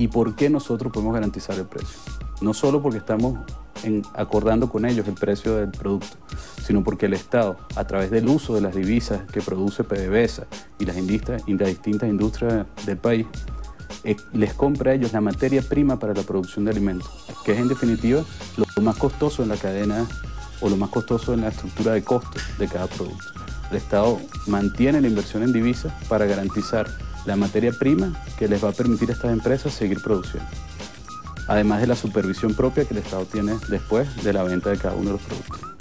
¿Y por qué nosotros podemos garantizar el precio? No solo porque estamos acordando con ellos el precio del producto, sino porque el Estado, a través del uso de las divisas que produce PDVSA y las distintas industrias del país, les compra a ellos la materia prima para la producción de alimentos, que es en definitiva lo más costoso en la cadena o lo más costoso en la estructura de costos de cada producto. El Estado mantiene la inversión en divisas para garantizar la materia prima que les va a permitir a estas empresas seguir produciendo, además de la supervisión propia que el Estado tiene después de la venta de cada uno de los productos.